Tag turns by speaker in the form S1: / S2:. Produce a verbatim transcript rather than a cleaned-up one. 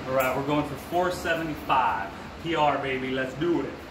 S1: All right, we're going for four seventy-five. P R, baby, let's do it.